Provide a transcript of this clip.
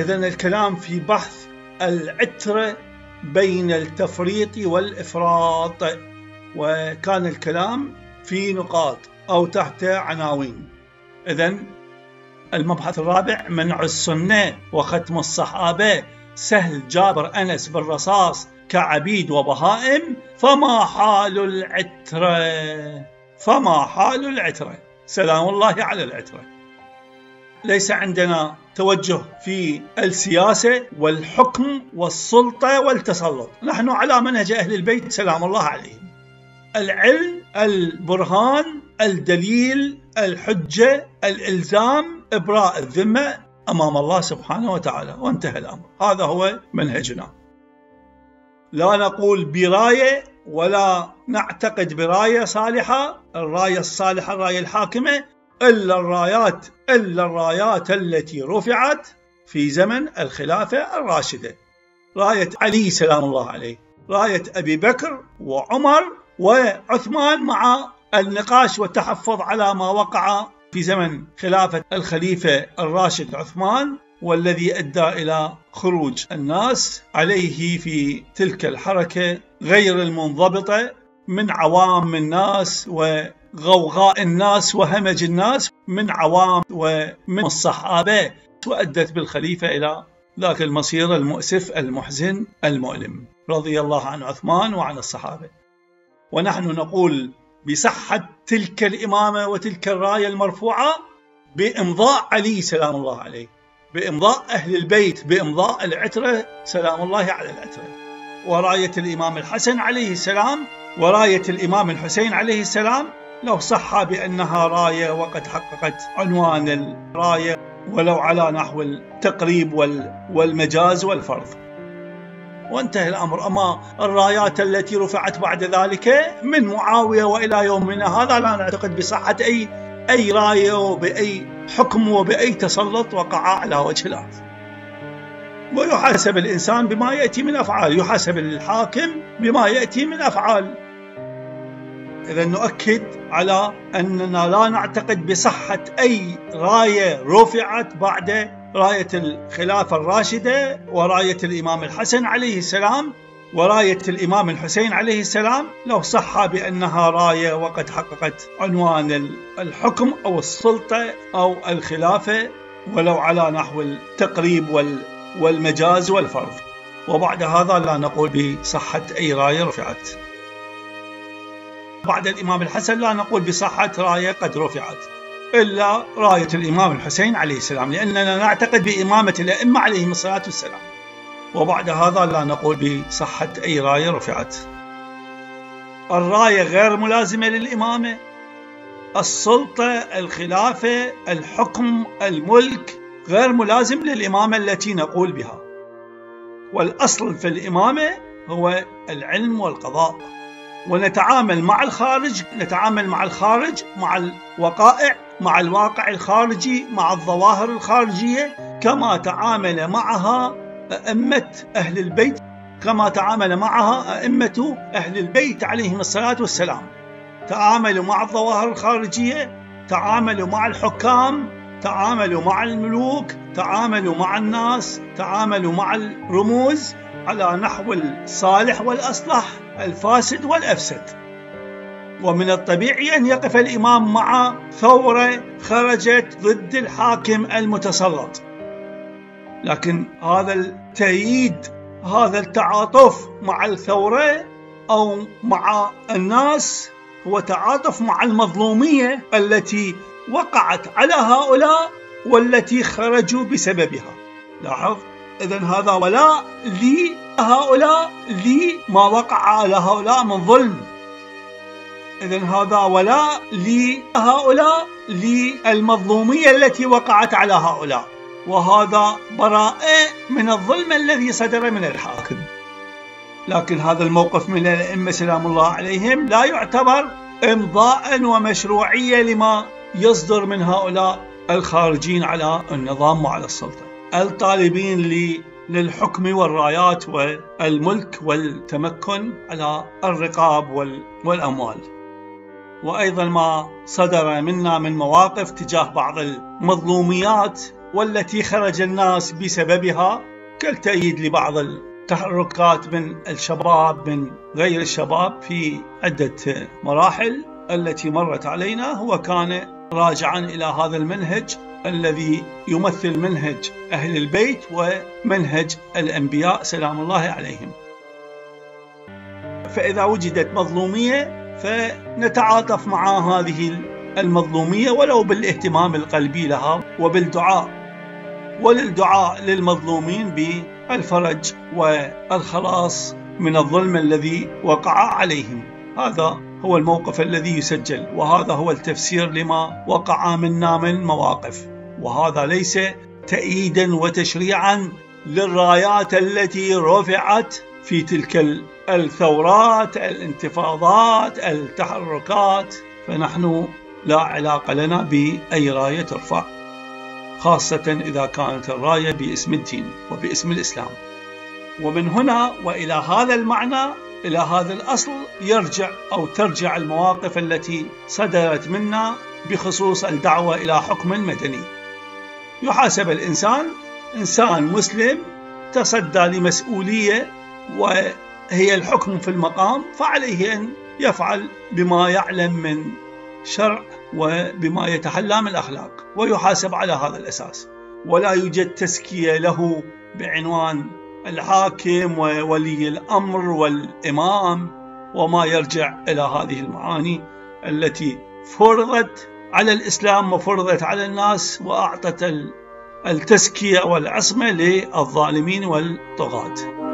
إذن الكلام في بحث العترة بين التفريط والإفراط، وكان الكلام في نقاط أو تحت عناوين. إذن المبحث الرابع: منع السنة وختم الصحابة، سهل جابر أنس بالرصاص كعبيد وبهائم، فما حال العترة؟ فما حال العترة؟ سلام الله على العترة. ليس عندنا توجه في السياسة والحكم والسلطة والتسلط، نحن على منهج أهل البيت سلام الله عليهم: العلم، البرهان، الدليل، الحجة، الإلزام، إبراء الذمة أمام الله سبحانه وتعالى، وانتهى الأمر. هذا هو منهجنا. لا نقول براية ولا نعتقد براية صالحة، الراية الصالحة الراية الحاكمة، إلا الرايات التي رفعت في زمن الخلافة الراشدة: راية علي سلام الله عليه، راية أبي بكر وعمر وعثمان، مع النقاش والتحفظ على ما وقع في زمن خلافة الخليفة الراشد عثمان، والذي أدى إلى خروج الناس عليه في تلك الحركة غير المنضبطة من عوام الناس وغوغاء الناس وهمج الناس من عوام ومن الصحابة، وأدت بالخليفة إلى ذاك المصير المؤسف المحزن المؤلم، رضي الله عن عثمان وعن الصحابة. ونحن نقول بصحة تلك الإمامة وتلك الراية المرفوعة بإمضاء علي سلام الله عليه، بإمضاء أهل البيت، بإمضاء العترة سلام الله على العترة، وراية الإمام الحسن عليه السلام وراية الإمام الحسين عليه السلام، لو صح بأنها راية وقد حققت عنوان الراية ولو على نحو التقريب والمجاز والفرض، وانتهى الأمر. أما الرايات التي رفعت بعد ذلك من معاوية وإلى يومنا هذا لا نعتقد بصحة أي راية وبأي حكم وبأي تسلط وقع على وجه الأرض. ويحاسب الإنسان بما يأتي من أفعال، يحاسب الحاكم بما يأتي من أفعال. إذا نؤكد على أننا لا نعتقد بصحة أي راية رفعت بعد راية الخلافة الراشدة وراية الإمام الحسن عليه السلام وراية الإمام الحسين عليه السلام، لو صح بأنها راية وقد حققت عنوان الحكم أو السلطة أو الخلافة ولو على نحو التقريب والمجاز والفرض. وبعد هذا لا نقول بصحة أي راية رفعت. بعد الإمام الحسن لا نقول بصحة راية قد رفعت إلا راية الإمام الحسين عليه السلام، لأننا نعتقد بإمامة الأئمة عليهم الصلاة والسلام. وبعد هذا لا نقول بصحة أي راية رفعت. الراية غير ملازمة للإمامة، السلطة، الخلافة، الحكم، الملك غير ملازم للإمامة التي نقول بها. والأصل في الإمامة هو العلم والقضاء، ونتعامل مع الخارج، نتعامل مع الخارج، مع الوقائع، مع الواقع الخارجي، مع الظواهر الخارجية كما تعامل معها أئمة أهل البيت، كما تعامل معها أئمة أهل البيت عليهم الصلاة والسلام. تعاملوا مع الظواهر الخارجية، تعاملوا مع الحكام، تعاملوا مع الملوك، تعاملوا مع الناس، تعاملوا مع الرموز على نحو الصالح والأصلح، الفاسد والأفسد. ومن الطبيعي أن يقف الإمام مع ثورة خرجت ضد الحاكم المتسلط، لكن هذا التأييد، هذا التعاطف مع الثورة أو مع الناس هو تعاطف مع المظلومية التي وقعت على هؤلاء والتي خرجوا بسببها. لاحظ، إذن هذا ولاء لهؤلاء لما وقع على هؤلاء من ظلم. إذن هذا ولاء لهؤلاء للمظلومية التي وقعت على هؤلاء، وهذا براءة من الظلم الذي صدر من الحاكم. لكن هذا الموقف من الأئمة سلام الله عليهم لا يعتبر إمضاء ومشروعية لما يصدر من هؤلاء الخارجين على النظام وعلى السلطة، الطالبين للحكم والرايات والملك والتمكن على الرقاب والأموال. وأيضا ما صدر منا من مواقف تجاه بعض المظلوميات والتي خرج الناس بسببها، كالتأييد لبعض التحركات من الشباب من غير الشباب في عدة مراحل التي مرت علينا، هو كان راجعا إلى هذا المنهج الذي يمثل منهج أهل البيت ومنهج الأنبياء سلام الله عليهم. فإذا وجدت مظلومية فنتعاطف مع هذه المظلومية ولو بالاهتمام القلبي لها وبالدعاء، وللدعاء للمظلومين بالفرج والخلاص من الظلم الذي وقع عليهم. هذا هو الموقف الذي يسجل، وهذا هو التفسير لما وقع منا من مواقف، وهذا ليس تأييدا وتشريعا للرايات التي رفعت في تلك الثورات، الانتفاضات، التحركات. فنحن لا علاقة لنا بأي راية ترفع، خاصة إذا كانت الراية باسم الدين وباسم الإسلام. ومن هنا وإلى هذا المعنى، إلى هذا الأصل، يرجع أو ترجع المواقف التي صدرت منا بخصوص الدعوة إلى حكم مدني. يحاسب الإنسان، إنسان مسلم تصدى لمسؤولية وهي الحكم في المقام، فعليه أن يفعل بما يعلم من شرع وبما يتحلى من الأخلاق، ويحاسب على هذا الأساس، ولا يوجد تزكية له بعنوان الحاكم وولي الأمر والإمام وما يرجع إلى هذه المعاني التي فرضت على الإسلام وفرضت على الناس وأعطت التزكية والعصمة للظالمين والطغاة.